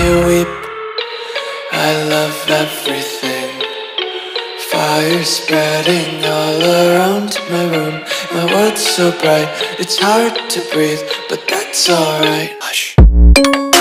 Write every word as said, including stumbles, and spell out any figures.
you weep. I love everything. Fire spreading all around my room. My world's so bright, it's hard to breathe, but that's alright. Hush.